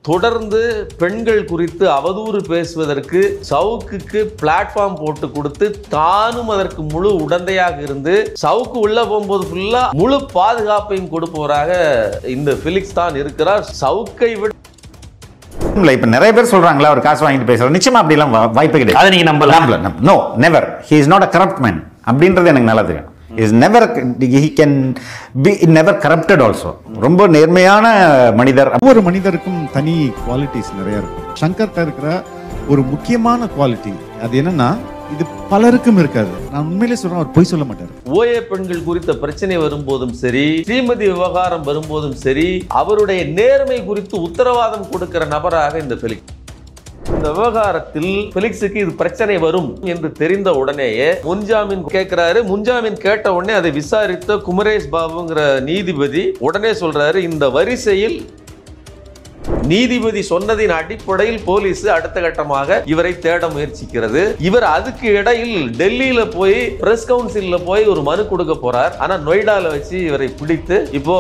தொடர்ந்து பெண்கள் குறித்து அவதூறு பேசுவதற்கு சவுக்குக்கு பிளாட்ஃபார்ம் போட்டு கொடுத்து தானும் அதற்கு முழு உடந்தையாக இருந்து சவுக்கு உள்ள போகும்போது ஃபுல்லா முழு பாதுகாப்பையும் கொடுப்பவராக இந்த ஃபெலிக்ஸ் தான் இருக்கிறார். சவுக்கை விட இப்ப நிறைய பேர் சொல்றாங்களா அவர் காசு வாங்கிட்டு பேசுறாரு. நிச்சயமா அப்படி எல்லாம் வாய்ப்பு கிடையாது. அதை நீங்க நம்பலாம். No never. He is not a corrupt man. அப்படின்றது எனக்கு நல்லா தெரியும். is never he can be never corrupted also. ரொம்ப நேர்மையான மனிதர். ஒவ்வொரு மனிதருக்கும் தனி குவாலிட்டிஸ் நிறைய இருக்கும். சங்கர்ட்ட இருக்கிற ஒரு முக்கியமான குவாலிட்டி அது என்னன்னா இது பலருக்கும் இருக்காது. நான் உண்மையிலே சொல்றேன், அவர் பொய் சொல்ல மாட்டார். ஓஏ பெண்கள் குறித்த பிரச்சனை வரும்போதும் சரி, ஸ்ரீமதி விவகாரம் வரும்போதும் சரி, அவருடைய நேர்மை குறித்து உத்தரவாதம் கொடுக்கிற நபராக இந்த ஃபெலிக்ஸ். இந்த விவகாரத்தில் ஃபெலிக்ஸுக்கு இது பிரச்சனை வரும் என்று தெரிந்த உடனேயே முன்ஜாமீன் கேட்கிறாரு. முன்ஜாமீன் கேட்ட உடனே அதை விசாரித்த குமரேஷ் பாபுங்கிற நீதிபதி உடனே சொல்றாரு, இந்த வரிசையில் நீதிபதி சொன்னதின் அடிப்படையில் போலீஸ் அடுத்த கட்டமாக இவரை தேட முயற்சிக்கிறது. இவர் அதுக்கு இடையில் டெல்லியில போய் பிரஸ் கவுன்சில்ல போய் ஒரு மனு கொடுக்க போறார். ஆனா நொய்டால வச்சு இவரை பிடித்து இப்போ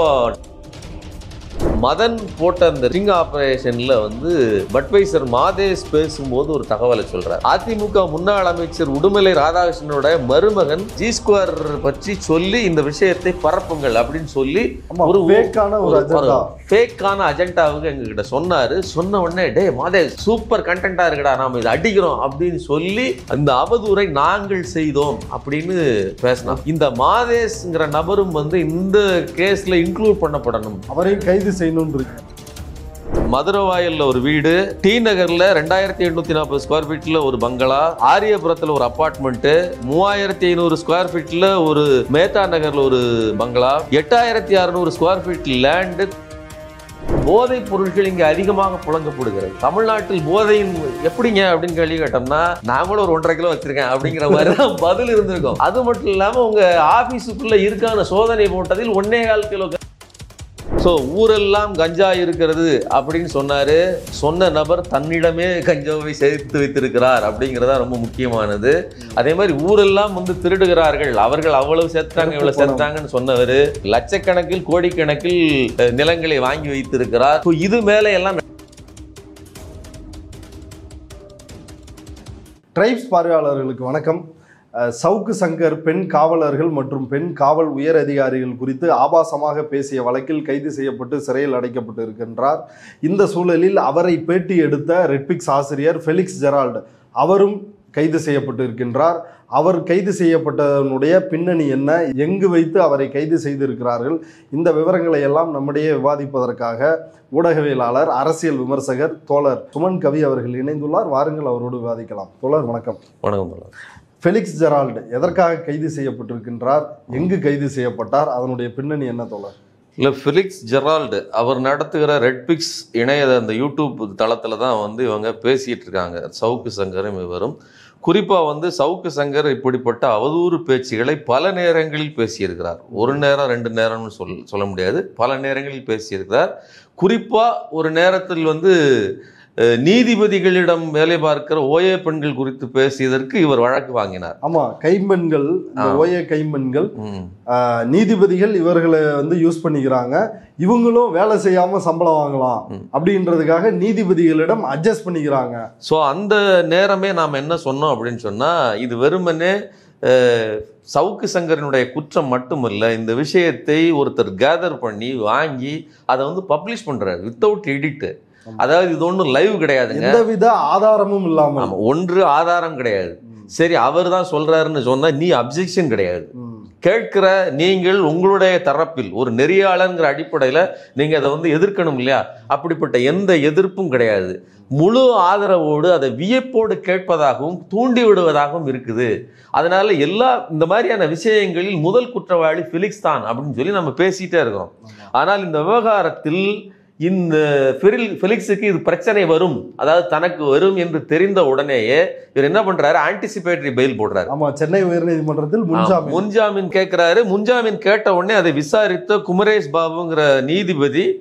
மதன் போட்ட அந்த ரிங் ஆபரேஷன்ல பட்வைசர் மாதேஷ் பேசும்போது ஒரு தகவலை சொல்றார். அதிமுக முன்னாள் அமைச்சர் உடுமலை ராதாகிருஷ்ணனோட மருமகன் ஜி ஸ்கொயர் பற்றி சொல்லி இந்த விஷயத்தை பரப்புங்கள் அப்படின்னு சொல்லி ஒரு ஃபேக்கான அஜெண்டாவுக்கு எங்க கிட்ட சொன்னாரு. சொன்ன உடனே டே மாதேஷ் சூப்பர் கண்டென்ட்டா இருக்குடா, நாம இதை அடிக்கிறோம் அப்படின்னு சொல்லி அந்த அவதூறை நாங்கள் செய்தோம் அப்படின்னு பேசினோம். இந்த மாதேஷ்ங்கிற நபரும் இந்த கேஸ்ல இன்க்ளூட் பண்ணப்படணும். அவரையும் கைது செய்யணும். மதுரவாயல்ல ஒரு வீடு, டி நகர்ல 2840 ஸ்கொயர் ஃபீட்ல ஒரு பங்களா, ஆரியபுரத்துல ஒரு அபார்ட்மெண்ட், 3500 ஸ்கொயர் ஃபீட்ல ஒரு மேத்தா நகர்ல ஒரு பங்களா, 8600 ஸ்கொயர் ஃபீட் லேண்ட். போதைப் பொருட்கள் இங்க அதிகமாக புழங்கப்படுகிறது. தமிழ்நாட்டில் போதையின் எப்படிங்க அப்படின்னு கேள்வி கேட்டோம்னா, நான் கூட ஒரு 1.5 கிலோ வச்சிருக்கேன் அப்படிங்கிற மாதிரி தான் பதில் இருந்திருக்கும். அது மட்டும் இல்லாம உங்க ஆபீஸுக்குள்ள இருக்கான சோதனை போட்டதில் 1.25 கிலோ. ஸோ ஊரெல்லாம் கஞ்சா இருக்கிறது அப்படின்னு சொன்னாரு. சொன்ன நபர் தன்னிடமே கஞ்சாவை சேர்த்து வைத்திருக்கிறார் அப்படிங்கிறதா ரொம்ப முக்கியமானது. அதே மாதிரி ஊரெல்லாம் திருடுகிறார்கள், அவர்கள் அவ்வளவு சேர்த்தாங்க இவ்வளவு சேர்த்தாங்கன்னு சொன்னவர் லட்சக்கணக்கில் கோடிக்கணக்கில் நிலங்களை வாங்கி வைத்திருக்கிறார். இது மேலே எல்லாம் ட்ரைப்ஸ் பார்வையாளர்களுக்கு வணக்கம். சவுக்கு சங்கர் பெண் காவலர்கள் மற்றும் பெண் காவல் உயர் அதிகாரிகள் குறித்து ஆபாசமாக பேசிய வழக்கில் கைது செய்யப்பட்டு சிறையில் அடைக்கப்பட்டு இருக்கின்றார். இந்த சூழலில் அவரை பேட்டி எடுத்த ரெட்பிக்ஸ் ஆசிரியர் ஃபெலிக்ஸ் ஜெரால்டு அவரும் கைது செய்யப்பட்டு இருக்கின்றார். அவர் கைது செய்யப்பட்டதனுடைய பின்னணி என்ன, எங்கு வைத்து அவரை கைது செய்திருக்கிறார்கள், இந்த விவரங்களை எல்லாம் நம்முடைய விவாதிப்பதற்காக ஊடகவியலாளர் அரசியல் விமர்சகர் தோழர் சுமன் கவி அவர்கள் இணைந்துள்ளார். வாருங்கள், அவரோடு விவாதிக்கலாம். தோழர் வணக்கம். வணக்கம். ஃபெலிக்ஸ் ஜெரால்டு எதற்காக கைது செய்யப்பட்டிருக்கின்றார், எங்கு கைது செய்யப்பட்டார், அதனுடைய பின்னணி என்ன தோழர்? இல்லை, ஃபெலிக்ஸ் ஜெரால்டு அவர் நடத்துகிற ரெட்பிக்ஸ் இணைய அந்த யூடியூப் தளத்தில் தான் இவங்க பேசிகிட்டு இருக்காங்க. சவுக்கு சங்கரும் இவரும் குறிப்பாக சவுக்கு சங்கர் இப்படிப்பட்ட அவதூறு பேச்சுகளை பல நேரங்களில் பேசியிருக்கிறார். ஒரு நேரம் 2 நேரம்னு சொல்ல முடியாது, பல நேரங்களில் பேசியிருக்கிறார். குறிப்பாக ஒரு நேரத்தில் நீதிபதிகளிடம் வேலை பார்க்கிற ஓஏ பெண்கள் குறித்து பேசியதற்கு இவர் வழக்கு வாங்கினார். ஆமா, கைம்பெண்கள், ஓஏ கைம்பெண்கள் நீதிபதிகள் இவர்களை யூஸ் பண்ணிக்கிறாங்க, இவங்களும் வேலை செய்யாம சம்பளம் வாங்கலாம் அப்படின்றதுக்காக நீதிபதிகளிடம் அட்ஜஸ்ட் பண்ணிக்கிறாங்க. ஸோ அந்த நேரமே நாம் என்ன சொன்னோம் அப்படின்னு சொன்னா, இது வெறுமனே சவுக்கு சங்கரனுடைய குற்றம் மட்டுமல்ல, இந்த விஷயத்தை ஒருத்தர் கேதர் பண்ணி வாங்கி அதை பப்ளிஷ் பண்றாரு வித்தவுட் எடிட். அதாவது இது ஒன்றும் லைவ் கிடையாதுங்க, எந்தவித ஆதாரமும் இல்லாம. ஒன்று ஆதாரம் கிடையாது. சரி, அவர் தான் சொல்றாருன்னு சொன்னா நீ அப்ஜெக்ஷன் கிடையாது. கேட்கிற நீங்கள் உங்களுடைய தரப்பில் ஒரு நெறியாளங்கிற அடிப்படையில் நீங்க அதை எதிர்க்கணும் இல்லையா? அப்படிப்பட்ட எந்த எதிர்ப்பும் கிடையாது. முழு ஆதரவோடு அதை வியப்போடு கேட்பதாகவும் தூண்டி விடுவதாகவும் இருக்குது. அதனால இந்த மாதிரியான விஷயங்களில் முதல் குற்றவாளி ஃபெலிக்ஸ் தான் அப்படின்னு சொல்லி நம்ம பேசிட்டே இருக்கிறோம். ஆனால் இந்த விவகாரத்தில் இந்த ஃபெலிக்ஸுக்கு இது பிரச்சனை வரும், அதாவது தனக்கு வரும் என்று தெரிந்த உடனேயே இவர் என்ன பண்றாரு, ஆன்டிசிபேட்டரி பெயில் போடுறாரு. ஆமா, சென்னை உயர்நீதிமன்றத்தில் முன்ஜாமீன் கேட்கிறாரு. முன்ஜாமீன் கேட்ட உடனே அதை விசாரித்த குமரேஷ் பாபுங்கிற நீதிபதி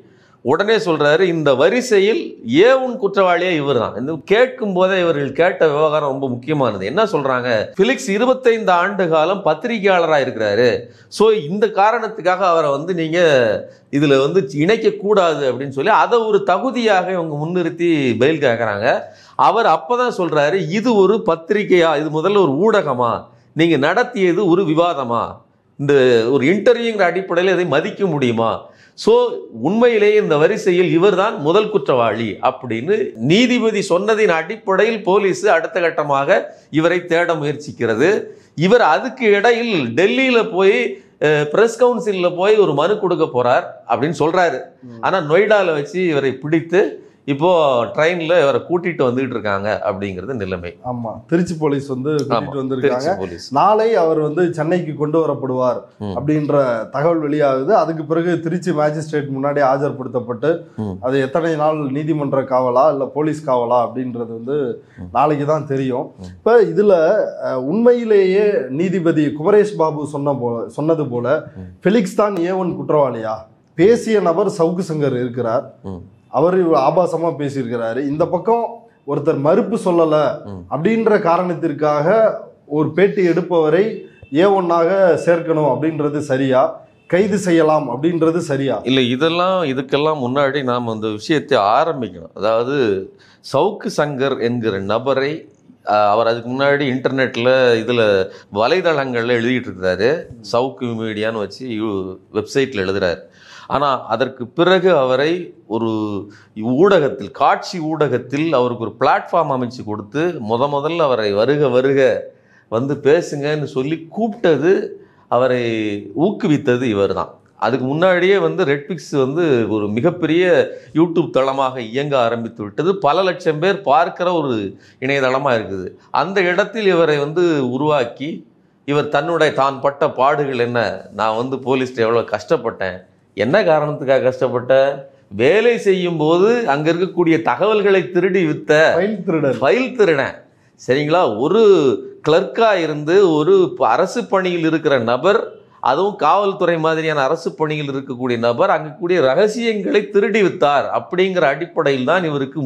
உடனே சொல்றாரு இந்த வரிசையில் ஏவுன் குற்றவாளியே இவர் தான். இந்த கேட்கும் போதே இவர்கள் கேட்ட விவகாரம் ரொம்ப முக்கியமானது. என்ன சொல்றாங்க, பிலிக்ஸ் 25 ஆண்டு காலம் பத்திரிகையாளராக இருக்கிறாரு, ஸோ இந்த காரணத்துக்காக அவரை வந்து நீங்க இதுல வந்து இணைக்க கூடாது அப்படின்னு சொல்லி அதை ஒரு தகுதியாக இவங்க முன்னிறுத்தி பெயில் கேட்கறாங்க. அவர் அப்பதான் சொல்றாரு, இது ஒரு பத்திரிகையா, இது முதல்ல ஒரு ஊடகமா, நீங்க நடத்தியது ஒரு விவாதமா, இந்த ஒரு இன்டர்வியூங்கிற அடிப்படையில் இதை மதிக்க முடியுமா? ஸோ உண்மையிலேயே இந்த வரிசையில் இவர் தான் முதல் குற்றவாளி அப்படின்னு நீதிபதி சொன்னதின் அடிப்படையில் போலீஸ் அடுத்த கட்டமாக இவரை தேட முயற்சிக்கிறது. இவர் அதுக்கு இடையில் டெல்லியில போய் பிரஸ் கவுன்சிலில் போய் ஒரு மனு கொடுக்க போறார் அப்படின்னு சொல்றாரு. ஆனா நொய்டால வச்சு இவரை பிடித்து இப்போ ட்ரெயின்ல இவரை கூட்டிட்டு வந்துட்டு இருக்காங்க அப்படிங்கிறது நிலைமை. ஆமா, திருச்சி போலீஸ் வந்து கூட்டிட்டு வந்திருக்காங்க. நாளை அவர் வந்து சென்னைக்கு கொண்டு வரப்படுவார் அப்படின்ற தகவல் வெளியாகுது. அதுக்கு பிறகு திருச்சி மேஜிஸ்ட்ரேட் முன்னாடி ஆஜர்படுத்தப்பட்டு அது எத்தனை நாள் நீதிமன்ற காவலா இல்ல போலீஸ் காவலா அப்படின்றது வந்து நாளைக்கு தான் தெரியும். இப்ப இதுல உண்மையிலேயே நீதிபதி குமரேஷ் பாபு சொன்னது போல ஃபெலிக்ஸ் தான் ஏவன் குற்றவாளியா? பேசிய நபர் சவுக்கு சங்கர் இருக்கிறார், அவர் ஆபாசமா பேசியிருக்கிறாரு. இந்த பக்கம் ஒருத்தர் மறுப்பு சொல்லல அப்படின்ற காரணத்திற்காக ஒரு பேட்டி எடுப்பவரை ஏ1ஆக சேர்க்கணும் அப்படின்றது சரியா? கைது செய்யலாம் அப்படின்றது சரியா? இல்லை, இதுக்கெல்லாம் முன்னாடி நாம் அந்த விஷயத்தை ஆரம்பிக்கணும். அதாவது சவுக்கு சங்கர் என்கிற நபரை அவர் அதுக்கு முன்னாடி இன்டர்நெட்டில் இதில் வலைதளங்களில் எழுதிட்டு இருக்கிறாரு. சவுக்கு மீடியான்னு வச்சு வெப்சைட்டில் எழுதுறாரு. ஆனால் அதற்கு பிறகு அவரை ஒரு ஊடகத்தில், காட்சி ஊடகத்தில் அவருக்கு ஒரு பிளாட்ஃபார்ம் அமைச்சு கொடுத்து முதல்ல அவரை வருக வந்து பேசுங்கன்னு சொல்லி கூப்பிட்டது, அவரை ஊக்குவித்தது இவர் தான். அதுக்கு முன்னாடியே வந்து ரெட்பிக்ஸ் வந்து ஒரு மிகப்பெரிய யூடியூப் தளமாக இயங்க ஆரம்பித்து விட்டது. பல லட்சம் பேர் பார்க்கிற ஒரு இணையதளமாக இருக்குது. அந்த இடத்தில் இவரை வந்து உருவாக்கி இவர் தான் பட்ட பாடுகள் என்ன, நான் வந்து போலீஸ்ட்டு எவ்வளோ கஷ்டப்பட்டேன், என்ன காரணத்துக்காக கஷ்டப்பட்ட, வேலை செய்யும் போது அங்க இருக்கக்கூடிய தகவல்களை திருடி வித்த ஃபைல் திருடன், சரிங்களா? ஒரு கிளர்க்கா இருந்து ஒரு அரசு பணியில் இருக்கிற நபர், அதுவும் காவல்துறை மாதிரியான அரசு பணியில் இருக்கக்கூடிய நபர் அங்க கூடிய ரகசியங்களை திருடி வித்தார் அப்படிங்கிற அடிப்படையில் தான் இவருக்கு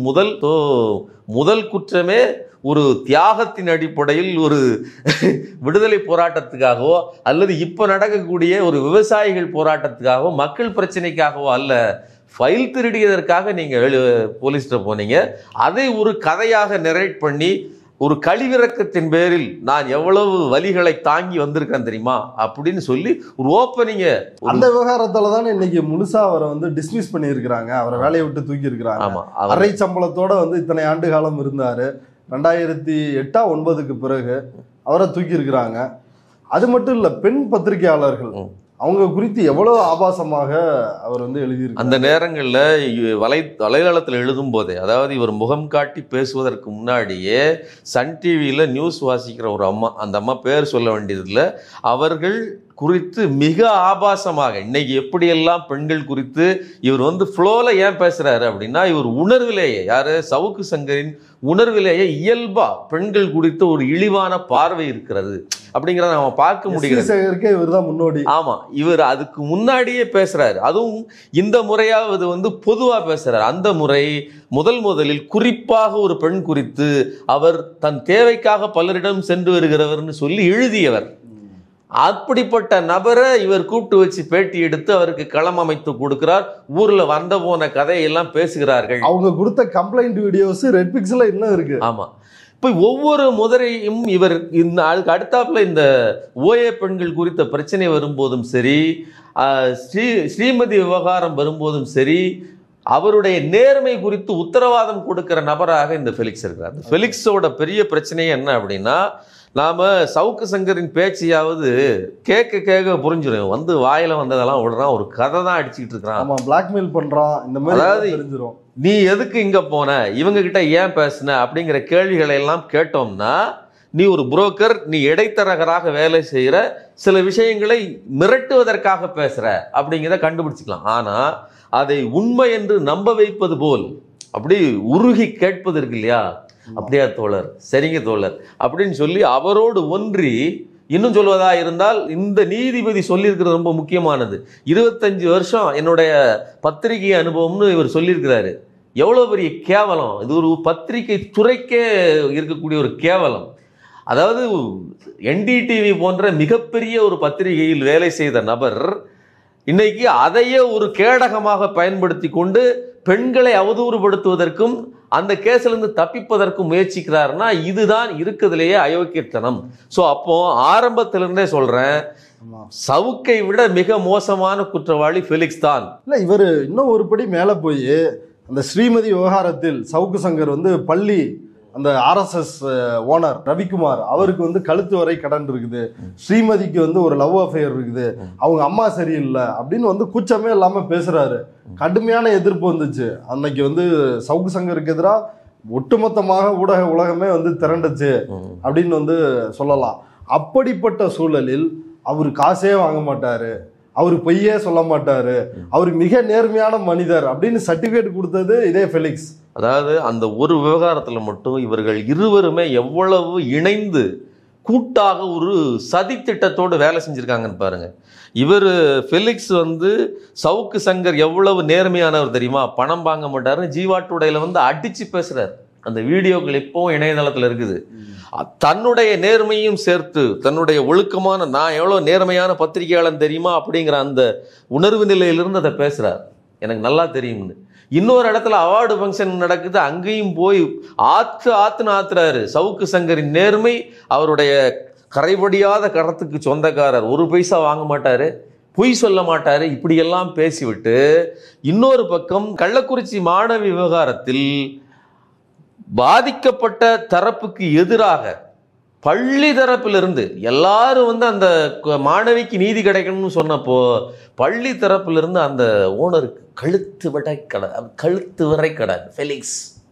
முதல் குற்றமே ஒரு தியாகத்தின் அடிப்படையில் ஒரு விடுதலை போராட்டத்துக்காகவோ அல்லது இப்போ நடக்கக்கூடிய ஒரு விவசாயிகள் போராட்டத்துக்காகவோ மக்கள் பிரச்சனைக்காகவோ அல்ல, ஃபைல் திருடியதற்காக நீங்கள் போலீஸ்கிட்ட போனீங்க. அதை ஒரு கதையாக நரேட் பண்ணி ஒரு கழிவிறக்கத்தின் பேரில் நான் எவ்வளவு வலிகளை தாங்கி வந்திருக்கேன் தெரியுமா அப்படின்னு சொல்லி ஒரு ஓப்பனிங்க. அந்த விவகாரத்தால தான் இன்னைக்கு முழுசா அவரை வந்து டிஸ்மிஸ் பண்ணியிருக்கிறாங்க, அவரை வேலையை விட்டு தூக்கி இருக்கிறாங்க. ஆமா, அரை சம்பளத்தோட வந்து இத்தனை ஆண்டு காலம் இருந்தாரு. 2008-09க்கு பிறகு அவரை தூக்கி இருக்கிறாங்க. அது மட்டும் இல்ல, பெண் பத்திரிகையாளர்கள் அவங்க குறித்து எவ்வளவு ஆபாசமாக அவர் வந்து எழுதியிருக்காரு. அந்த நேரங்களில் வலைதளத்தில் எழுதும் போதே, அதாவது இவர் முகம் காட்டி பேசுவதற்கு முன்னாடியே சன் டிவியில் நியூஸ் வாசிக்கிற ஒரு அம்மா, அந்த அம்மா பேர் சொல்ல வேண்டியதில்லை, அவர்கள் குறித்து மிக ஆபாசமாக இன்னைக்கு எப்படியெல்லாம் பெண்கள் குறித்து இவர் வந்து ஃப்ளோல ஏன் பேசுறாரு அப்படின்னா, இவர் உணர்விலேயே, யாரு, சவுக்கு சங்கரின் உணர்விலேயே இயல்பா பெண்கள் குறித்த ஒரு இழிவான பார்வை இருக்கிறது அப்படிங்கிறத நம்ம பார்க்க முடிகிறது. இவர் தான் முன்னோடி. ஆமா, இவர் அதுக்கு முன்னாடியே பேசுறாரு. அதுவும் இந்த முறையாவது வந்து பொதுவா பேசுறாரு. அந்த முறை முதலில் குறிப்பாக ஒரு பெண் குறித்து அவர் தன் தேவைக்காக பலரிடம் சென்று வருகிறவர்னு சொல்லி எழுதியவர். அப்படிப்பட்ட நபரை இவர் கூப்பிட்டு வச்சு பேட்டி எடுத்து அவருக்கு களம் அமைத்து கொடுக்கிறார். ஊர்ல வந்த போன கதையெல்லாம் பேசுகிறார்கள். அவங்க கொடுத்த கம்ப்ளைண்ட் வீடியோஸ் ரெட்பிக்ஸ்ல இன்னும் இருக்கு. ஆமா, இப்போ ஒவ்வொரு முறையும் இவர் அதுக்கு அடுத்தாப்புல இந்த ஓஏ பெண்கள் குறித்த பிரச்சனை வரும்போதும் சரி, ஸ்ரீமதி விவகாரம் வரும்போதும் சரி, அவருடைய நேர்மை குறித்து உத்தரவாதம் கொடுக்கிற நபராக இந்த ஃபெலிக்ஸ் இருக்கிறார். இந்த ஃபெலிக்ஸோட பெரிய பிரச்சனையே என்ன அப்படின்னா, நாம சவுக்கு சங்கரின் பேச்சையாவது கேட்க புரிஞ்சிடும், வந்து வாயில வந்ததெல்லாம் விடுறான், ஒரு கதை தான் அடிச்சுக்கிட்டு இருக்கிறான், பிளாக்மெயில் பண்றான், இந்த மாதிரி. அதாவது நீ எதுக்கு இங்க போன, இவங்க கிட்ட ஏன் பேசுன அப்படிங்கிற கேள்விகளை எல்லாம் கேட்டோம்னா, நீ ஒரு புரோக்கர், நீ இடைத்தரகராக வேலை செய்யற, சில விஷயங்களை மிரட்டுவதற்காக பேசுற அப்படிங்கிறத கண்டுபிடிச்சிக்கலாம். ஆனா அதை உண்மை என்று நம்ப வைப்பது போல் அப்படி உருகி கேட்பது இருக்கு இல்லையா, அப்படியா தோழர், சரிங்க தோழர் அப்படின்னு சொல்லி அவரோடு ஒன்றி இன்னும் சொல்வதா இருந்தால் இந்த நீதிபதி சொல்லியிருக்கிறது ரொம்ப முக்கியமானது. 25 வருஷம் என்னுடைய பத்திரிகை அனுபவம்னு இவர் சொல்லியிருக்கிறாரு. எவ்வளோ பெரிய கேவலம் இது! ஒரு பத்திரிகை துறைக்கே இருக்கக்கூடிய ஒரு கேவலம். அதாவது என்டிடிவி போன்ற மிகப்பெரிய ஒரு பத்திரிகையில் வேலை செய்த நபர் இன்னைக்கு அதையே ஒரு கேடகமாக பயன்படுத்தி கொண்டு பெண்களை அவதூறுபடுத்துவதற்கும் அந்த கேஸிலிருந்து தப்பிப்பதற்கும் முயற்சிக்கிறாருன்னா இதுதான் இருக்கிறதுலேயே அயோக்கியத்தனம். ஸோ அப்போ ஆரம்பத்திலிருந்தே சொல்றேன், சவுக்கை விட மிக மோசமான குற்றவாளி ஃபெலிக்ஸ் தான். இல்லை, இவர் இன்னும் ஒரு படி மேலே போய் அந்த ஸ்ரீமதி விவகாரத்தில் சவுக்கு சங்கர் வந்து பள்ளி அந்த ஆர்எஸ்எஸ் ஓனர் ரவிக்குமார் அவருக்கு வந்து கழுத்து வரை கடன் இருக்குது, ஸ்ரீமதிக்கு வந்து ஒரு லவ் அஃபேர் இருக்குது, அவங்க அம்மா சரியில்லை அப்படின்னு வந்து கூச்சமே இல்லாமல் பேசுறாரு. கடுமையான எதிர்ப்பு வந்துச்சு. அன்னைக்கு வந்து சவுக்கு சங்கருக்கு எதிராக ஒட்டுமொத்தமாக ஊடக உலகமே வந்து திரண்டுச்சு அப்படின்னு வந்து சொல்லலாம். அப்படிப்பட்ட சூழலில் அவர் காசே வாங்க மாட்டாரு, அவர் பொய்யே சொல்ல மாட்டாரு, அவர் மிக நேர்மையான மனிதர் அப்படின்னு சர்டிஃபிகேட் கொடுத்தது இதே ஃபெலிக்ஸ். அதாவது அந்த ஒரு விவகாரத்தில் மட்டும் இவர்கள் இருவருமே எவ்வளவு இணைந்து கூட்டாக ஒரு சதி திட்டத்தோடு வேலை செஞ்சுருக்காங்கன்னு பாருங்க. இவர் ஃபெலிக்ஸ் வந்து சவுக்கு சங்கர் எவ்வளவு நேர்மையானவர் தெரியுமா, பணம் வாங்க மாட்டாருன்னு ஜீவா டுடேல வந்து அடிச்சு பேசுறாரு. அந்த வீடியோக்கள் இப்போவும் இணையதளத்தில் இருக்குது. தன்னுடைய நேர்மையும் சேர்த்து தன்னுடைய ஒழுக்கமான நான் எவ்வளோ நேர்மையான பத்திரிகையாளன் தெரியுமா அப்படிங்கிற அந்த உணர்வு நிலையிலிருந்து அதை பேசுகிறார். எனக்கு நல்லா தெரியும்னு. இன்னொரு இடத்துல அவார்டு ஃபங்க்ஷன் நடக்குது, அங்கேயும் போய் ஆத்துன்னு ஆத்துறாரு. சவுக்கு சங்கரின் நேர்மை, அவருடைய கரைபடியாத கடத்துக்கு சொந்தக்காரர், ஒரு பைசா வாங்க மாட்டாரு, பொய் சொல்ல மாட்டாரு, இப்படியெல்லாம் பேசிவிட்டு இன்னொரு பக்கம் கள்ளக்குறிச்சி மாணவி விவகாரத்தில் பாதிக்கப்பட்ட தரப்புக்கு எதிராக பள்ளி தரப்பிலிருந்து எல்லாரும் வந்து அந்த மாணவிக்கு நீதி கிடைக்கணும்னு சொன்னப்போ பள்ளி தரப்பிலிருந்து அந்த ஓனருக்கு கழுத்து வரை கடை ஃபெலிக்ஸ்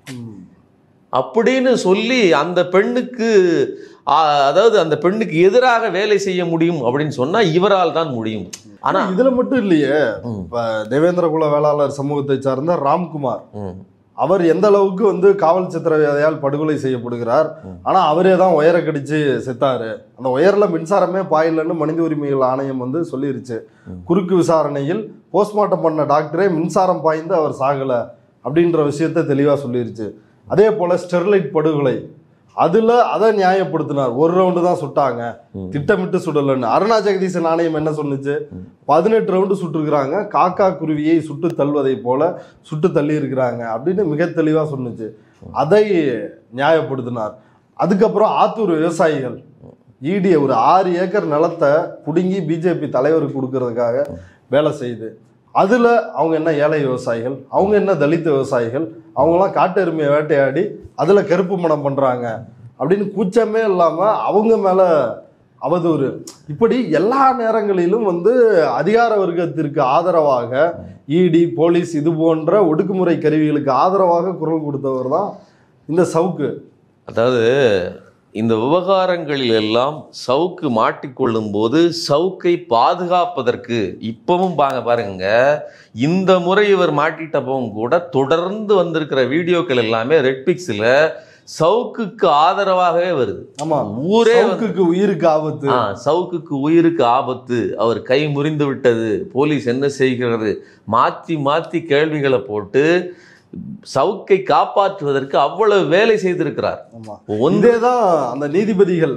அப்படின்னு சொல்லி அந்த பெண்ணுக்கு, அதாவது அந்த பெண்ணுக்கு எதிராக வேலை செய்ய முடியும் அப்படின்னு சொன்னா இவரால் தான் முடியும். ஆனா இதுல மட்டும் இல்லையே, இப்ப தேவேந்திர குல வேளாளர் சமூகத்தை சார்ந்த ராம்குமார் அவர் எந்த அளவுக்கு வந்து காவல் சித்திரவதையால் படுகொலை செய்யப்படுகிறார். ஆனா அவரே தான் ஒயரை கடிச்சு செத்தாரு. அந்த ஒயர்ல மின்சாரமே பாயிலன்னு மனித உரிமைகள் ஆணையம் வந்து சொல்லிருச்சு. குறுக்கு விசாரணையில் போஸ்ட்மார்ட்டம் பண்ண டாக்டரே மின்சாரம் பாய்ந்து அவர் சாகல அப்படின்ற விஷயத்த தெளிவா சொல்லிருச்சு. அதே போல ஸ்டெர்லைட் படுகொலை, அதுல அதை நியாயப்படுத்தினார். ஒரு ரவுண்டு தான் சுட்டாங்க, திட்டமிட்டு சுடலன்னு. அருணா ஜெகதீசன் ஆணையம் என்ன சொன்னுச்சு, 18 ரவுண்டு சுட்டுருக்குறாங்க, காக்கா குருவியை சுட்டு தள்ளுவதை போல சுட்டு தள்ளி இருக்கிறாங்க அப்படின்னு மிக தெளிவா சொன்னுச்சு. அதை நியாயப்படுத்தினார். அதுக்கப்புறம் ஆத்தூர் விவசாயிகள் ஈடிய ஒரு 6 ஏக்கர் நிலத்தை புடுங்கி பிஜேபி தலைவருக்கு கொடுக்கறதுக்காக வேலை செய்யுது. அதுல அவங்க என்ன ஏழை விவசாயிகள், அவங்க என்ன தலித் விவசாயிகள், அவங்களாம் காட்டு எருமையை வேட்டையாடி அதுல கருப்பு மனம் பண்றாங்க அப்படின்னு கூச்சமே இல்லாம அவங்க மேல அவதூறு. இப்படி எல்லா நேரங்களிலும் வந்து அதிகார வர்க்கத்திற்கு ஆதரவாக இடி, போலீஸ் இது போன்ற ஒடுக்குமுறை கருவிகளுக்கு ஆதரவாக குரல் கொடுத்தவர் தான் இந்த சவுக்கு. அதாவது இந்த விவகாரங்களில் எல்லாம் சவுக்கு மாட்டிக்கொள்ளும் போது சவுக்கை பாதுகாப்பதற்கு இப்பவும் பாருங்க, இந்த முறை இவர் மாட்டிட்டப்பவும் கூட தொடர்ந்து வந்திருக்கிற வீடியோக்கள் எல்லாமே ரெட்பிக்ஸ்ல சவுக்குக்கு ஆதரவாகவே வருது. ஆமா, ஊரே உயிருக்கு ஆபத்து, சவுக்குக்கு உயிருக்கு ஆபத்து, அவர் கை முறிந்து விட்டது, போலீஸ் என்ன செய்கிறது, மாத்தி மாத்தி கேள்விகளை போட்டு சவுக்கை காப்பாற்றுவதற்கு அவ்வளவு வேலை செய்திருக்கிறார். ஒன்றேதான் அந்த நீதிபதிகள்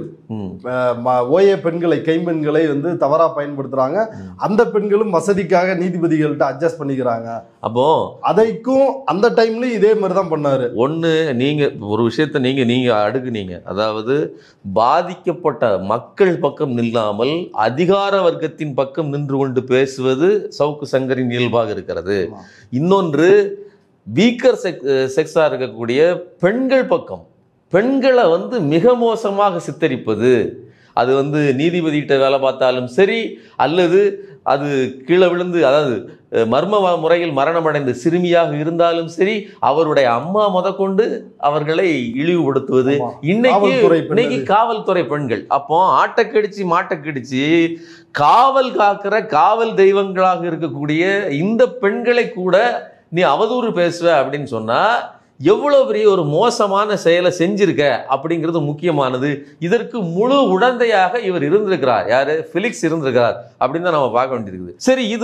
ஓய பெண்களை, கைம்பெண்களை வந்து தவறா பயன்படுத்துறாங்க. அந்த பெண்களும் வசதிக்காக நீதிபதிகள்கிட்ட அட்ஜஸ்ட் பண்ணிக்கிறாங்க. அப்போ அதைக்கும் அந்த டைம்ல இதே மாதிரி தான் பண்ணாரு. ஒண்ணு, நீங்க ஒரு விஷயத்த நீங்க அடுக்குனீங்க. அதாவது பாதிக்கப்பட்ட மக்கள் பக்கம் நில்லாமல் அதிகார வர்க்கத்தின் பக்கம் நின்று கொண்டு பேசுவது சவுக்கு சங்கரின் இயல்பாக இருக்கிறது. இன்னொன்று, வீக்கர் செக்ஸா இருக்கக்கூடிய பெண்கள் பக்கம் பெண்களை வந்து மிக மோசமாக சித்தரிப்பது, அது வந்து நீதிபதிகிட்ட வேலை பார்த்தாலும் சரி, அல்லது அது கீழே விழுந்து, அதாவது மர்ம முறையில் மரணமடைந்த சிறுமியாக இருந்தாலும் சரி, அவருடைய அம்மா முதற்கொண்டு அவர்களை இழிவுபடுத்துவது. இன்னைக்கு காவல்துறை பெண்கள். அப்போ ஆட்டக்கடிச்சு மாட்டக்கடிச்சு காவல் காக்கிற காவல் தெய்வங்களாக இருக்கக்கூடிய இந்த பெண்களை கூட நீ அவதூறு பேசுவ அப்படின்னு சொன்னா எவ்வளவு பெரிய ஒரு மோசமான செயலை செஞ்சிருக்க அப்படிங்கிறது முக்கியமானது. இதற்கு முழு உடந்தையாக இவர் இருந்திருக்கிறார். யாரு? ஃபிலிக்ஸ் இருந்திருக்கிறார் அப்படின்னு தான் நம்ம பார்க்க வேண்டியிருக்குது. சரி, இது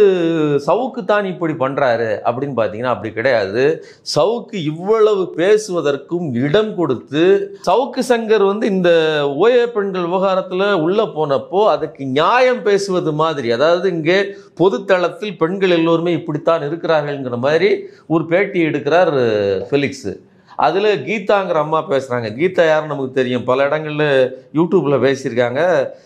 சவுக்கு தான் இப்படி பண்றாரு அப்படின்னு பார்த்தீங்கன்னா அப்படி கிடையாது. சவுக்கு இவ்வளவு பேசுவதற்கும் இடம் கொடுத்து சவுக்கு சங்கர் இந்த ஓஏ பெண்கள் விவகாரத்தில் உள்ள போனப்போ அதுக்கு நியாயம் பேசுவது மாதிரி, அதாவது இங்கே பொதுத்தளத்தில் பெண்கள் எல்லோருமே இப்படித்தான் இருக்கிறார்கள்ங்கிற மாதிரி ஒரு பேட்டி எடுக்கிறார் ஃபெலிக்ஸ். அதில் கீதாங்கிற அம்மா பேசுகிறாங்க. கீதா யாருன்னு நமக்கு தெரியும், பல இடங்களில் யூடியூப்பில் பேசியிருக்காங்க.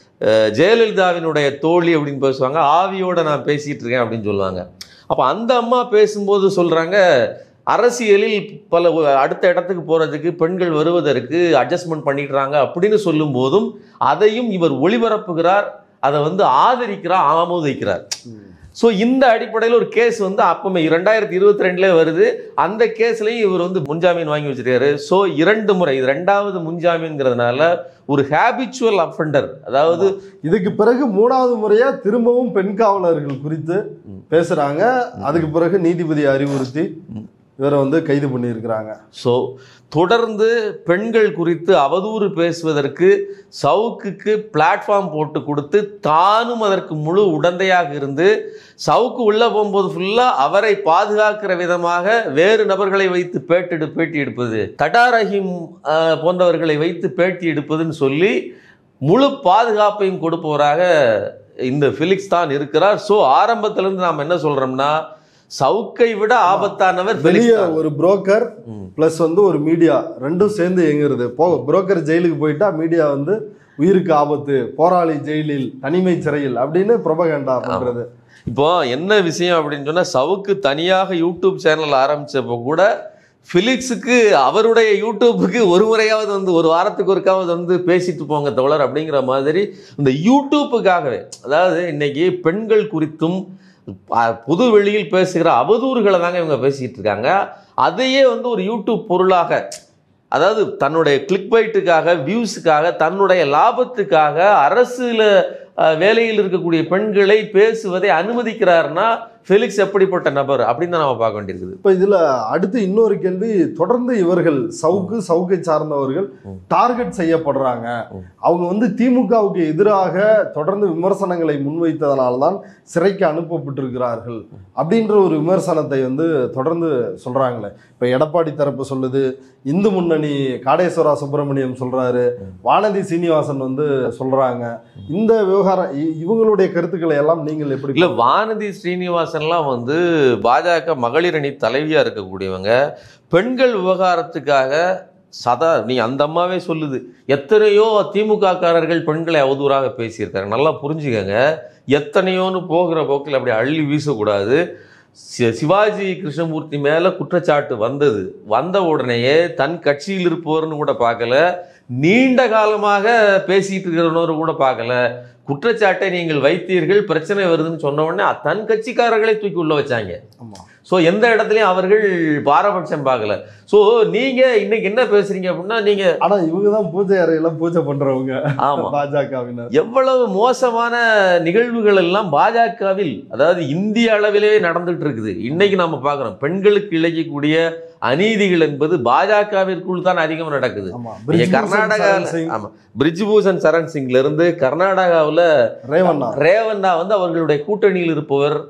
ஜெயலலிதாவினுடைய தோழி அப்படின்னு பேசுவாங்க, ஆவியோட நான் பேசிகிட்டு இருக்கேன் அப்படின்னு சொல்லுவாங்க. அப்போ அந்த அம்மா பேசும்போது சொல்கிறாங்க, அரசியலில் பல அடுத்த இடத்துக்கு போகிறதுக்கு பெண்கள் வருவதற்கு அட்ஜஸ்ட்மெண்ட் பண்ணிடுறாங்க அப்படின்னு சொல்லும் போதும் அதையும் இவர் ஒளிபரப்புகிறார், அதை ஆதரிக்கிறார், ஆமோதிக்கிறார். ஸோ இந்த அடிப்படையில் ஒரு கேஸ் அப்பவுமே 2022 வருது. அந்த கேஸ்லையும் இவர் முன்ஜாமீன் வாங்கி வச்சிருக்காரு. ஸோ 2 முறை, இது 2வது முன்ஜாமீன்ங்கிறதுனால ஒரு ஹேபிச்சுவல் அஃபெண்டர். அதாவது இதுக்கு பிறகு 3வது முறையா திரும்பவும் பெண் காவலர்கள் குறித்து பேசுறாங்க. அதுக்கு பிறகு நீதிபதி அறிவுறுத்தி இவரை கைது பண்ணியிருக்கிறாங்க. ஸோ தொடர்ந்து பெண்கள் குறித்து அவதூறு பேசுவதற்கு சவுக்குக்கு பிளாட்ஃபார்ம் போட்டு கொடுத்து தானும் அதற்கு முழு உடந்தையாக இருந்து சவுக்கு உள்ள போகும்போது ஃபுல்லாக அவரை பாதுகாக்கிற விதமாக வேறு நபர்களை வைத்து பேட்டி எடுப்பது, தடா ரஹீம் போன்றவர்களை வைத்து பேட்டி எடுப்பதுன்னு சொல்லி முழு பாதுகாப்பையும் கொடுப்பவராக இந்த ஃபெலிக்ஸ் தான் இருக்கிறார். ஸோ ஆரம்பத்திலிருந்து நாம் என்ன சொல்றோம்னா, சவுக்கை விட ஆபத்தானவர் வெளிய ஒரு புரோக்கர் பிளஸ் ஒரு மீடியா ரெண்டும் சேர்ந்து இயங்குறது. புரோக்கர் ஜெயிலுக்கு போயிட்டா மீடியா உயிருக்கு ஆபத்து, போராளி ஜெயிலில், தனிமை சிறையில் அப்படின்னு ப்ரொபகண்டா பண்றது. இப்போ என்ன விஷயம் அப்படின்னு சொன்னா, சவுக்கு தனியாக யூடியூப் சேனல் ஆரம்பிச்சப்போ கூட ஃபிலிக்ஸுக்கு அவருடைய யூடியூப்புக்கு ஒரு முறையாவது ஒரு வாரத்துக்கு ஒருக்காவது பேசிட்டு போங்க தோழர் அப்படிங்கிற மாதிரி இந்த யூடியூப்புக்காகவே, அதாவது இன்னைக்கு பெண்கள் குறித்தும் பொது வெளியில் பேசுகிற அவதூறுகளை தாங்க இவங்க பேசிக்கிட்டு இருக்காங்க. அதையே ஒரு யூடியூப் பொருளாக, அதாவது தன்னுடைய கிளிக் பைட்டுக்காக, வியூஸுக்காக, தன்னுடைய லாபத்துக்காக அரசுல வேலையில் இருக்கக்கூடிய பெண்களை பேசுவதை அனுமதிக்கிறார்னா ஃபெலிக்ஸ் எப்படிப்பட்ட நபர் அப்படின்னு தான் நம்ம பார்க்க வேண்டியிருக்குது. இப்போ இதில் அடுத்து இன்னொரு கேள்வி, தொடர்ந்து இவர்கள் சவுக்கை சார்ந்தவர்கள் டார்கெட் செய்யப்படுறாங்க. அவங்க திமுகவுக்கு எதிராக தொடர்ந்து விமர்சனங்களை முன்வைத்ததனால தான் சிறைக்கு அனுப்பப்பட்டிருக்கிறார்கள் அப்படின்ற ஒரு விமர்சனத்தை தொடர்ந்து சொல்றாங்களே. இப்போ எடப்பாடி தரப்பு சொல்லுது, இந்து முன்னணி காடேஸ்வரா சுப்பிரமணியம் சொல்றாரு, வானதி சீனிவாசன் சொல்றாங்க. இந்த விவகாரம் இவங்களுடைய கருத்துக்களை எல்லாம் நீங்கள் எப்படி? இல்லை, வானதி ஸ்ரீனிவாசன் பாஜக மகளிர் அணி தலைவியா இருக்கக்கூடியவங்க பெண்கள் விவகாரத்துக்காக நீ அந்த அம்மாவே சொல்லுது, எத்தனையோ திமுக காரர்கள் பெண்களை அவதூறாக பேசியிருக்காங்க. நல்லா புரிஞ்சுக்கங்க, எத்தனையோன்னு போகிற போக்கில் அப்படி அள்ளி வீசக்கூடாது. சிவாஜி கிருஷ்ணமூர்த்தி மேல குற்றச்சாட்டு வந்த உடனேயே தன் கட்சியில் இருப்பவர்னு கூட பார்க்கல, நீண்ட காலமாக பேசிட்டு இருக்கிறவனு கூட பார்க்கல. குற்றச்சாட்டை நீங்கள் வைத்தீர்கள், பிரச்சனை வருதுன்னு சொன்ன உடனே தன் கட்சிக்காரர்களை தூக்கி உள்ள வச்சாங்க. ஸோ எந்த இடத்துலையும் அவர்கள் பாரபட்சம் பார்க்கல. ஸோ நீங்க இன்னைக்கு என்ன பேசுறீங்க அப்படின்னா, நீங்க ஆனா இவங்க தான் பூஜை அறையெல்லாம் பூஜை பண்றவங்க. ஆமா, பாஜகவினர் எவ்வளவு மோசமான நிகழ்வுகள் எல்லாம் பாஜகவில், அதாவது இந்திய அளவிலே நடந்துட்டு இருக்குது. இன்னைக்கு நாம பார்க்கிறோம், பெண்களுக்கு இழைக்கக்கூடிய அநீதிகள் என்பது பாஜகவிற்குள் தான் அதிகம் நடக்குது. கர்நாடகா, ஆமா, பிரிஜ்பூஷன் சரண் சிங்ல இருந்து கர்நாடகாவில் ரேவண்ணா அவர்களுடைய கூட்டணியில் இருப்பவர்,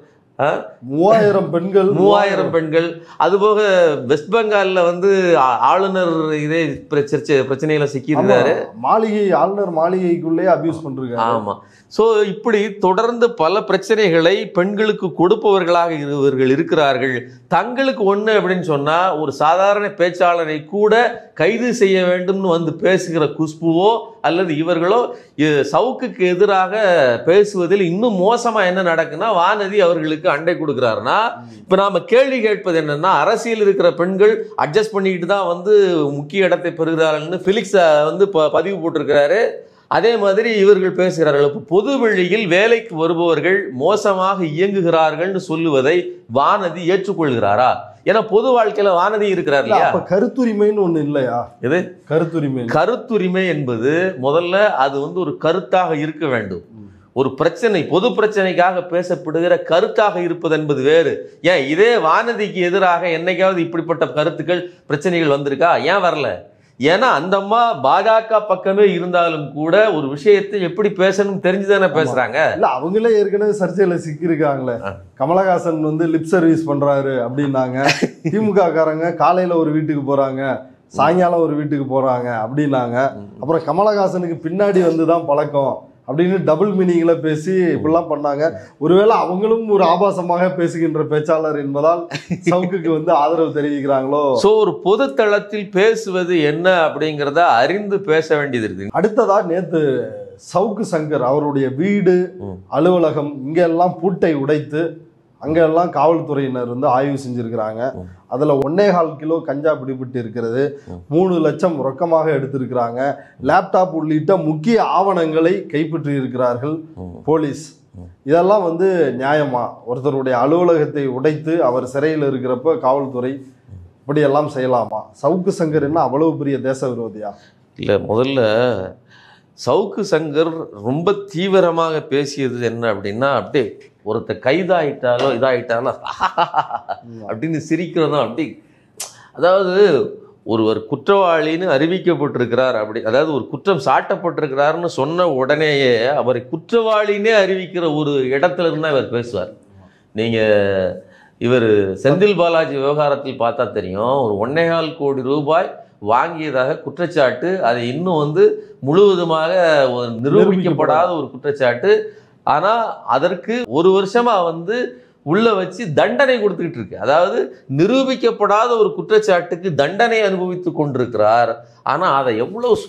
3000 பெண்கள். அதுபோக வெஸ்ட் பெங்கால்ல ஆளுநர் இதே பிரச்சனையில சிக்கியிருந்தாரு. ஆளுநர் மாளிகைக்குள்ளே அபியூஸ் பண்றாங்க. ஆமா. ஸோ இப்படி தொடர்ந்து பல பிரச்சனைகளை பெண்களுக்கு கொடுப்பவர்களாக இவர்கள் இருக்கிறார்கள். தங்களுக்கு ஒன்று அப்படின்னு சொன்னா ஒரு சாதாரண பேச்சாளரை கூட கைது செய்ய வேண்டும்னு பேசுகிற குஷ்புவோ அல்லது இவர்களோ சவுக்குக்கு எதிராக பேசுவதில் இன்னும் மோசமா என்ன நடக்குன்னா, வானதி அவர்களுக்கு அண்டை கொடுக்கிறாருன்னா, இப்ப நாம கேள்வி கேட்பது என்னன்னா, அரசியல் இருக்கிற பெண்கள் அட்ஜஸ்ட் பண்ணிக்கிட்டு தான் முக்கிய இடத்தை பெறுகிறார்கள்னு ஃபெலிக்ஸ் பதிவு போட்டிருக்கிறாரு. அதே மாதிரி இவர்கள் பேசுகிறார்கள். இப்போ பொது வெளியில் வேலைக்கு வருபவர்கள் மோசமாக இயங்குகிறார்கள்னு சொல்லுவதை வானதி ஏற்றுக்கொள்கிறாரா? ஏன்னா பொது வாழ்க்கையில வானதி இருக்கிறார் இல்லையா? கருத்துரிமைன்னு ஒண்ணு இல்லையா? இது கருத்துரிமை என்பது முதல்ல அது ஒரு கருத்தாக இருக்க வேண்டும். ஒரு பிரச்சனை, பொது பிரச்சனைக்காக பேசப்படுகிற கருத்தாக இருப்பது என்பது வேறு. ஏன் இதே வானதிக்கு எதிராக என்னைக்காவது இப்படிப்பட்ட கருத்துக்கள் பிரச்சனைகள் வந்திருக்கா? ஏன் வரல? ஏன்னா அந்த அம்மா பாஜக பக்கமே இருந்தாலும் கூட ஒரு விஷயத்தை எப்படி பேசணும் தெரிஞ்சுதானே பேசுறாங்க. இல்ல அவங்களே ஏற்கனவே சர்ச்சையில சிக்கியிருக்காங்களே. கமலஹாசன் வந்து லிப் சர்வீஸ் பண்றாரு அப்படின்னாங்க. திமுக காரங்க காலையில ஒரு வீட்டுக்கு போறாங்க, சாயங்காலம் ஒரு வீட்டுக்கு போறாங்க அப்படின்னாங்க. அப்புறம் கமலஹாசனுக்கு பின்னாடி வந்துதான் பழக்கம் அப்படின்னு டபுள் மீனிங்ல பேசி இப்படிலாம் பண்ணாங்க. ஒருவேளை அவங்களும் ஒரு ஆபாசமாக பேசுகின்ற பேச்சாளர் என்பதால் சவுக்குக்கு வந்து ஆதரவு தெரிவிக்கிறாங்களோ? சோ ஒரு பொது தளத்தில் பேசுவது என்ன அப்படிங்கிறத அறிந்து பேச வேண்டியது இருக்கு. அடுத்ததா நேத்து சவுக்கு சங்கர் அவருடைய வீடு, அலுவலகம் இங்க எல்லாம் பூட்டை உடைத்து அங்கெல்லாம் காவல்துறையினர் வந்து ஆய்வு செஞ்சிருக்கிறாங்க. அதுல 1.25 கிலோ கஞ்சா பிடிபட்டு இருக்கிறது, 3 லட்சம் ரொக்கமாக எடுத்திருக்கிறாங்க, லேப்டாப் உள்ளிட்ட முக்கிய ஆவணங்களை கைப்பற்றி இருக்கிறார்கள் போலீஸ். இதெல்லாம் வந்து நியாயமா? ஒருத்தருடைய அலுவலகத்தை உடைத்து அவர் சிறையில் இருக்கிறப்ப காவல்துறை இப்படியெல்லாம் செய்யலாமா? சவுக்கு சங்கர் என்ன அவ்வளவு பெரிய தேச விரோதியா? இல்லை, முதல்ல சவுக்கு சங்கர் ரொம்ப தீவிரமாக பேசியது என்ன அப்படின்னா, அப்படியே ஒருத்தர் கைதாயிட்டாலோ இதாயிட்டாலோ அப்படின்னு சிரிக்கிறதும் அப்படி. அதாவது ஒருவர் குற்றவாளின்னு அறிவிக்கப்பட்டிருக்கிறார் அப்படி, அதாவது ஒரு குற்றம் சாட்டப்பட்டிருக்கிறாருன்னு சொன்ன உடனேயே அவரை குற்றவாளினே அறிவிக்கிற ஒரு இடத்துல இருந்தால் இவர் பேசுவார். நீங்கள் இவர் செந்தில் பாலாஜி விவகாரத்தில் பார்த்தா தெரியும். ஒரு 1.25 கோடி ரூபாய் வாங்கியதாக குற்றச்சாட்டு, அதை இன்னும் வந்து முழுவதுமாக நிரூபிக்கப்படாத ஒரு குற்றச்சாட்டு. ஆனால் அதற்கு 1 வருஷமா வந்து உள்ள வச்சு தண்டனை கொடுத்துக்கிட்டு இருக்கு. அதாவது நிரூபிக்கப்படாத ஒரு குற்றச்சாட்டுக்கு தண்டனை அனுபவித்து கொண்டிருக்கிறார். ஆனால் அதை எவ்வளவு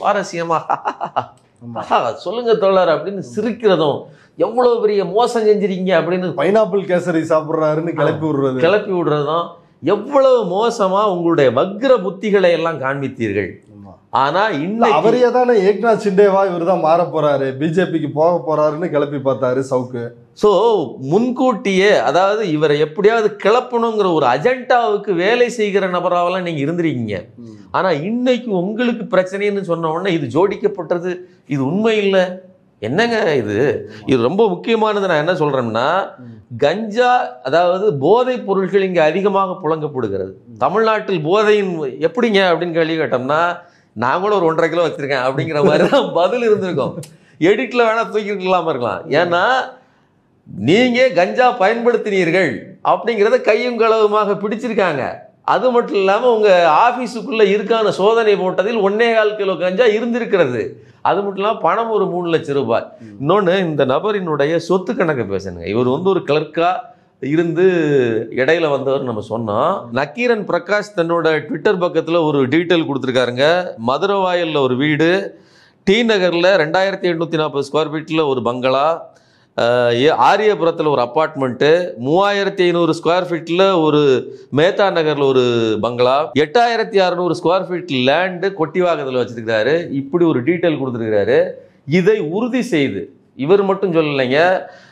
சுவாரஸ்யமாக சொல்லுங்க தோழர் அப்படின்னு சிரிக்கிறதும், எவ்வளவு பெரிய மோசம் செஞ்சிருக்கீங்க அப்படின்னு பைனாப்பிள் கேசரி சாப்பிட்றாருன்னு கிளப்பி விடுறதும், எவ்வளவு மோசமா உங்களுடைய வக்ர புத்திகளை எல்லாம் காண்பித்தீர்கள். ஆனா இன்னும் அவரையே தானே ஏக்நாத் சிண்டேவா இவர் தான் மாற போறாரு, பிஜேபிக்கு போக போறாருன்னு கிளப்பி பார்த்தாரு சவுக்கு. ஸோ முன்கூட்டியே, அதாவது இவரை எப்படியாவது கிளப்பணுங்கிற ஒரு அஜெண்டாவுக்கு வேலை செய்கிற நபராவெல்லாம் நீங்க இருந்திருக்கீங்க. ஆனா இன்னைக்கு உங்களுக்கு பிரச்சனைன்னு சொன்ன உடனே இது ஜோடிக்கப்பட்டது, இது உண்மை இல்லை. என்னங்க இது ரொம்ப முக்கியமானது. நான் என்ன சொல்றேன்னா, கஞ்சா, அதாவது போதைப் பொருட்கள் இங்க அதிகமாக புழங்கப்படுகிறது. தமிழ்நாட்டில் போதையின் எப்படிங்க அப்படின்னு கேள்வி கேட்டோம்னா, நான் கூட ஒரு 1.5 கிலோ வச்சிருக்கேன் அப்படிங்கிற மாதிரி தான் பதில் இருந்திருக்கும். எடிட்ல வேணா தூக்கிருக்கலாம இருக்கலாம். ஏன்னா நீங்க கஞ்சா பயன்படுத்தினீர்கள் அப்படிங்கிறத கையும் களவுமாக பிடிச்சிருக்காங்க. அது மட்டும் இல்லாமல் உங்க ஆபீஸுக்குள்ள இருக்கான சோதனை போட்டதில் 1.25 கிலோ கஞ்சா இருந்திருக்கிறது. அது மட்டும் இல்லாமல் பணம் ஒரு 3 லட்சம் ரூபாய். இன்னொன்று, இந்த நபரினுடைய சொத்து கணக்கு பேசணுங்க. இவர் வந்து ஒரு கிளர்க்கா இருந்து இடையில வந்தவர் நம்ம சொன்னோம். நக்கீரன் பிரகாஷ் தன்னோட ட்விட்டர் பக்கத்தில் ஒரு டீட்டெயில் கொடுத்துருக்காருங்க. மதுரவாயலில் ஒரு வீடு, டி நகரில் 2840 ஸ்கொயர் ஃபீட்டில் ஒரு பங்களா, ஆரியபுரத்தில் ஒரு அப்பார்ட்மெண்ட்டு, 3500 ஸ்கொயர் ஃபீட்டில் ஒரு மேத்தா நகரில் ஒரு பங்களா, 8600 ஸ்கொயர் ஃபீட் லேண்டு கொட்டிவாகத்தில் வச்சிருக்கிறாரு. இப்படி ஒரு டீட்டெயில் கொடுத்துருக்கிறாரு. இதை உறுதி செய்து, இவர் மட்டும் சொல்லலைங்க,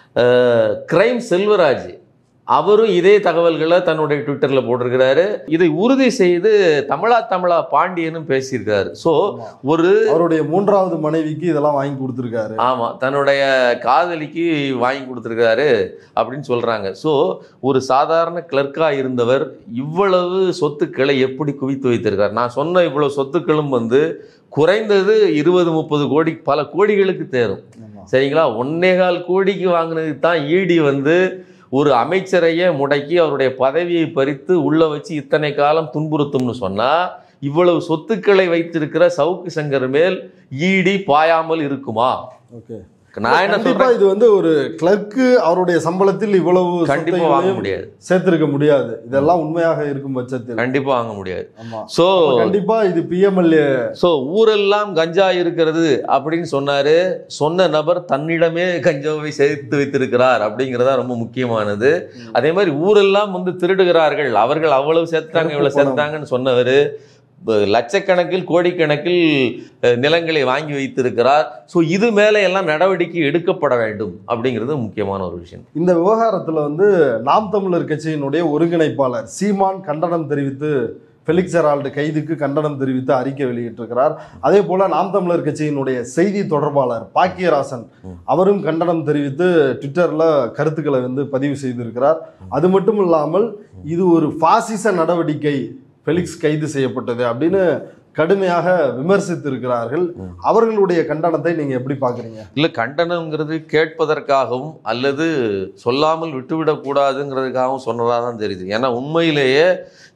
கிரைம் செல்வராஜ் அவரும் இதே தகவல்களை தன்னுடைய ட்விட்டரில் போட்டிருக்கிறாரு. இதை உறுதி செய்து தமிழா பாண்டியனும் பேசியிருக்காரு. ஸோ அவருடைய 3வது மனைவிக்கு இதெல்லாம் வாங்கி கொடுத்துருக்காரு. ஆமாம், தன்னுடைய காதலிக்கு வாங்கி கொடுத்துருக்காரு அப்படின்னு சொல்கிறாங்க. ஸோ ஒரு சாதாரண கிளர்க்காக இருந்தவர் இவ்வளவு சொத்துக்களை எப்படி குவித்து வைத்திருக்கார்? நான் சொன்ன இவ்வளவு சொத்துக்களும் வந்து குறைந்தது 20-30 கோடி, பல கோடிகளுக்கு தேரும். சரிங்களா? 1.25 கோடிக்கு வாங்கினதுக்கு தான் ஈடி வந்து ஒரு அமைச்சரையே முடக்கி அவருடைய பதவியை பறித்து உள்ள வச்சு இத்தனை காலம் துன்புறுத்தும்னு சொன்னா, இவ்வளவு சொத்துக்களை வைத்திருக்கிற சவுக்கு சங்கர் மேல் ஈடி பாயாமல் இருக்குமா? ஓகே, நான் என்ன சொல்றேன், இது வந்து ஒரு கிளர்க்கு அவருடைய சம்பளத்தில் இவ்வளவு கண்டிப்பா வாங்க முடியாது, சேர்த்திருக்க முடியாது. இதெல்லாம் உண்மையாக இருக்கும் பட்சத்தில் கண்டிப்பா வாங்க முடியாது. சோ கண்டிப்பா இது பிஎம்எல்ஏ. சோ ஊரெல்லாம் கஞ்சா இருக்கிறது அப்படின்னு சொன்னாரு. சொன்ன நபர் தன்னிடமே கஞ்சாவை சேர்த்து வைத்திருக்கிறார் அப்படிங்கிறதா ரொம்ப முக்கியமானது. அதே மாதிரி ஊரெல்லாம் வந்து திருடுகிறார்கள், அவர்கள் அவ்வளவு சேர்த்தாங்க இவ்வளவு சேர்த்தாங்கன்னு சொன்னவர் லட்சக்கணக்கில் கோடிக்கணக்கில் நிலங்களை வாங்கி வைத்திருக்கிறார். ஸோ இது மேலே எல்லாம் நடவடிக்கை எடுக்கப்பட வேண்டும் அப்படிங்கிறது முக்கியமான ஒரு விஷயம். இந்த விவகாரத்தில் வந்து நாம் தமிழர் கட்சியினுடைய ஒருங்கிணைப்பாளர் சீமான் கண்டனம் தெரிவித்து ஃபெலிக்ஸ் ஜெரால்டு கைதுக்கு கண்டனம் தெரிவித்து அறிக்கை வெளியிட்டிருக்கிறார். அதே போல நாம் தமிழர் கட்சியினுடைய செய்தி தொடர்பாளர் பாக்கியராசன் அவரும் கண்டனம் தெரிவித்து ட்விட்டர்ல கருத்துக்களை பதிவு செய்திருக்கிறார். அது மட்டும் இல்லாமல் இது ஒரு பாசிச நடவடிக்கை ஃபெலிக்ஸ் கைது செய்யப்பட்டது அப்படின்னு கடுமையாக விமர்சித்திருக்கிறார்கள். அவர்களுடைய கண்டனத்தை நீங்க எப்படி பாக்குறீங்க? இல்ல, கண்டனம்ங்கிறது கேட்பதற்காகவும் அல்லது சொல்லாமல் விட்டுவிடக்கூடாதுங்கிறதுக்காகவும் சொன்னதாக தான் தெரியுது. ஏன்னா உண்மையிலேயே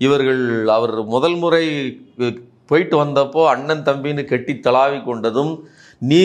அவர் முதல் முறை போயிட்டு வந்தப்போ அண்ணன் தம்பின்னு கெட்டி தலாவி கொண்டதும், நீ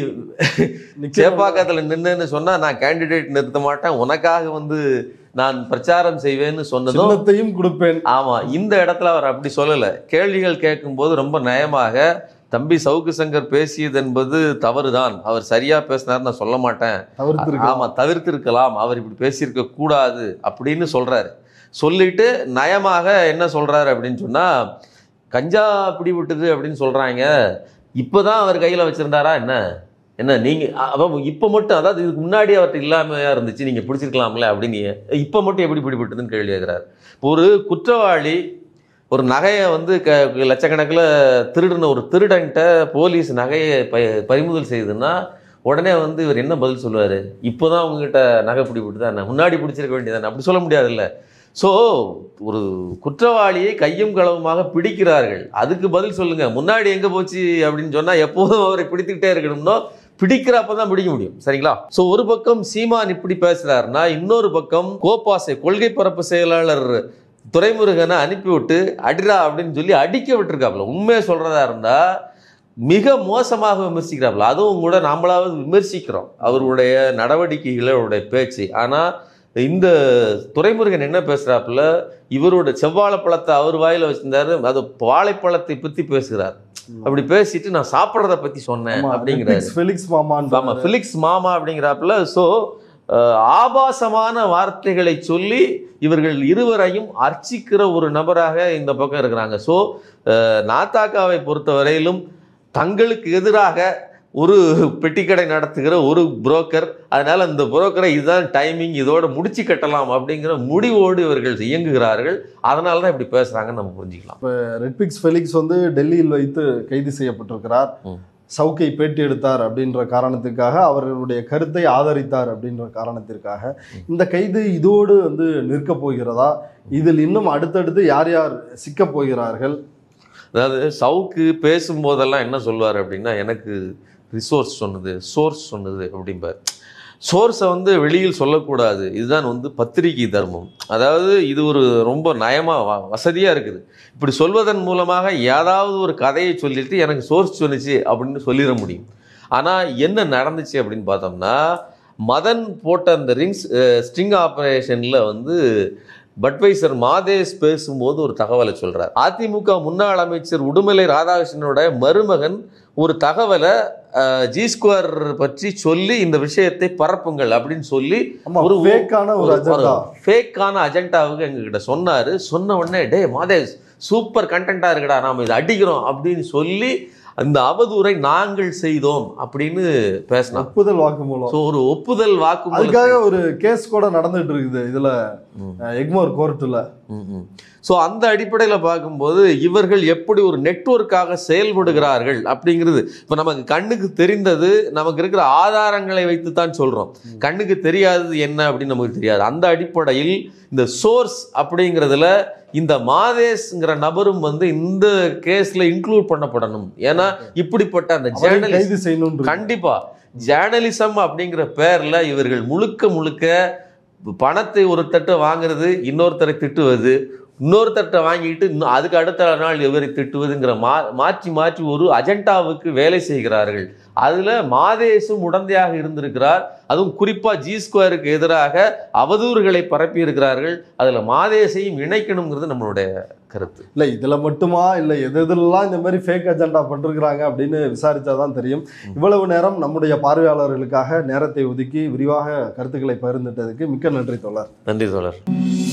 சேப்பாக்கத்தில் நின்னுன்னு சொன்னா நான் கேண்டிடேட் நிறுத்த மாட்டேன், உனக்காக நான் பிரச்சாரம் செய்வேன்னு சொன்னதும் கொடுப்பேன். ஆமா, இந்த இடத்துல அவர் அப்படி சொல்லல. கேள்விகள் கேட்கும்போது ரொம்ப நயமாக, தம்பி சவுக்கு சங்கர் பேசியது என்பது தவறுதான், அவர் சரியா பேசினார் நான் சொல்ல மாட்டேன், ஆமா தவிர்த்திருக்கலாம், அவர் இப்படி பேசியிருக்க கூடாது அப்படின்னு சொல்றாரு. சொல்லிட்டு நயமாக என்ன சொல்றாரு அப்படின்னு சொன்னா, கஞ்சா பிடிபட்டது அப்படின்னு சொல்றாங்க, இப்பதான் அவர் கையில வச்சிருந்தாரா என்ன நீங்க இப்ப மட்டும், அதாவது இதுக்கு முன்னாடி அவர்கிட்ட இல்லாமையா இருந்துச்சு, நீங்க பிடிச்சிருக்கலாம்ல அப்படின்னு இப்ப மட்டும் எப்படி பிடிபட்டதுன்னு கேள்வி கேட்கிறார். ஒரு குற்றவாளி ஒரு நகையை லட்சக்கணக்கில் திருடின ஒரு திருடன்ட்ட போலீஸ் நகையை பறிமுதல் செய்யுதுன்னா உடனே இவர் என்ன பதில் சொல்லுவார்? இப்போதான் உங்ககிட்ட நகை பிடிபட்டுதான், முன்னாடி பிடிச்சிருக்க வேண்டியதானே, அப்படி சொல்ல முடியாதுல்ல. ஸோ ஒரு குற்றவாளியை கையும் களவுமாக பிடிக்கிறார்கள், அதுக்கு பதில் சொல்லுங்க. முன்னாடி எங்கே போச்சு அப்படின்னு சொன்னால் எப்போதும் அவரை பிடித்துக்கிட்டே இருக்கணும்னோ பிடிக்கிறப்ப தான் பிடிக்க முடியும். சரிங்களா? ஸோ ஒரு பக்கம் சீமான் இப்படி பேசுகிறாருன்னா, இன்னொரு பக்கம் கோபாசை கொள்கை பரப்பு செயலாளர் துரைமுருகனை அனுப்பிவிட்டு அடிரா அப்படின்னு சொல்லி அடிக்க விட்டுருக்காப்புல. உண்மையை சொல்கிறதா இருந்தால் மிக மோசமாக விமர்சிக்கிறாப்புல. அதுவும் கூட நம்மளாவது விமர்சிக்கிறோம் அவருடைய நடவடிக்கைகளை, அவருடைய பேச்சு. ஆனால் இந்த துரைமுருகன் என்ன பேசுறாப்புல, இவரோட செவ்வாழைப்பழத்தை அவர் வாயில வச்சிருந்தாரு, அது வாழைப்பழத்தை பத்தி பேசுகிறார். அப்படி பேசிட்டு நான் சாப்பிட்றத பத்தி சொன்னேன் அப்படிங்கிறாரு. ஃபெலிக்ஸ் மாமா அப்படிங்கிறாப்புல. ஸோ ஆபாசமான வார்த்தைகளை சொல்லி இவர்கள் இருவரையும் அர்ச்சிக்கிற ஒரு நபராக இந்த பக்கம் இருக்கிறாங்க. ஸோ நாத்தாக்காவை பொறுத்தவரையிலும் தங்களுக்கு எதிராக ஒரு பெட்டிக்கடை நடத்துகிற ஒரு புரோக்கர், அதனால அந்த புரோக்கரை இதுதான் டைமிங், இதோட முடிச்சு கட்டலாம் அப்படிங்கிற முடிவோடு இவர்கள் இயங்குகிறார்கள். அதனால தான் இப்படி பேசுறாங்கன்னு நம்ம புரிஞ்சுக்கலாம். இப்போ ரெட்பிக்ஸ் ஃபெலிக்ஸ் டெல்லியில் வைத்து கைது செய்யப்பட்டிருக்கிறார். சவுக்கை பேட்டி எடுத்தார் அப்படின்ற காரணத்திற்காக, அவர்களுடைய கருத்தை ஆதரித்தார் அப்படின்ற காரணத்திற்காக இந்த கைது இதோடு நிற்க போகிறதா? இதில் இன்னும் அடுத்தடுத்து யார் யார் சிக்க போகிறார்கள்? அதாவது சவுக்கு பேசும்போதெல்லாம் என்ன சொல்வார் அப்படின்னா, எனக்கு ரிசோர்ஸ் சொன்னது, சோர்ஸ் சொன்னது அப்படிம்பார். சோர்ஸை வெளியில் சொல்லக்கூடாது, இதுதான் பத்திரிகை தர்மம். அதாவது இது ஒரு ரொம்ப நயமாக வசதியாக இருக்குது. இப்படி சொல்வதன் மூலமாக ஏதாவது ஒரு கதையை சொல்லிட்டு எனக்கு சோர்ஸ் சொன்னிச்சு அப்படின்னு சொல்லிட முடியும். ஆனால் என்ன நடந்துச்சு அப்படின்னு பார்த்தோம்னா, மதன் போட்ட அந்த ஸ்ட்ரிங் ஆப்ரேஷனில் பட்வைசர் மாதேஷ் பேசும்போது ஒரு தகவலை சொல்றார். அதிமுக முன்னாள் அமைச்சர் உடுமலை ராதாகிருஷ்ணனோட மருமகன் ஒரு தகவலை G2 பற்றி சொல்லி இந்த விஷயத்தை பரப்புங்கள் அப்படின்னு சொல்லி ஒரு ஃபேக்கான அஜெண்டாவுக்கு எங்ககிட்ட சொன்னாரு. சொன்ன உடனே, டே மாதேஷ் சூப்பர் கண்டென்ட்டா இருக்குடா, நாம இதை அடிக்கிறோம் அப்படின்னு சொல்லி அந்த அவதூறை நாங்கள் செய்தோம் அப்படின்னு பேசினார். ஒப்புதல் வாக்குமூலம். ஸோ ஒரு ஒப்புதல் வாக்குமூலம், அதுக்காக ஒரு கேஸ் கூட நடந்துட்டு இருக்குது இதுல எக்மோர் கோர்ட்டுல. ஸோ அந்த அடிப்படையில் பார்க்கும்போது இவர்கள் எப்படி ஒரு நெட்வொர்க்காக செயல்படுகிறார்கள் அப்படிங்கிறது இப்போ நமக்கு கண்ணுக்கு தெரிந்தது, நமக்கு இருக்கிற ஆதாரங்களை வைத்து தான் சொல்கிறோம். கண்ணுக்கு தெரியாதது என்ன அப்படின்னு நமக்கு தெரியாது. அந்த அடிப்படையில் இந்த சோர்ஸ் அப்படிங்கிறதுல இந்த மாதேஷ்ங்கிற நபரும் இந்த கேஸ்ல இன்க்ளூட் பண்ணப்படணும். ஏன்னா இப்படிப்பட்ட அந்த ஜேர்னலிசம், கண்டிப்பா ஜேர்னலிசம் அப்படிங்கிற பேர்ல இவர்கள் முழுக்க பணத்தை ஒருத்தட்ட வாங்குறது, இன்னொருத்தரை திட்டுவது, இன்னொருத்தட்ட வாங்கிட்டு அதுக்கு அடுத்த நாள் இவரை திட்டுவதுங்கிற மாற்றி ஒரு அஜெண்டாவுக்கு வேலை செய்கிறார்கள். அதுல மாதேஷும் உடந்தையாக இருந்திருக்கிறார். அதுவும் குறிப்பா G2க்கு எதிராக அவதூறுகளை பரப்பி இருக்கிறார்கள். அதுல மாதேஷையும் இணைக்கணுங்கிறது நம்மளுடைய கருத்து. இல்லை இதுல மட்டுமா, இல்லை எதெல்லாம் இந்த மாதிரி ஃபேக் அஜெண்டா பண்ணிருக்கிறாங்க அப்படின்னு விசாரிச்சாதான் தெரியும். இவ்வளவு நேரம் நம்முடைய பார்வையாளர்களுக்காக நேரத்தை ஒதுக்கி விரிவாக கருத்துக்களை பகிர்ந்துட்டதுக்கு மிக்க நன்றி தோழர். நன்றி தோழர்.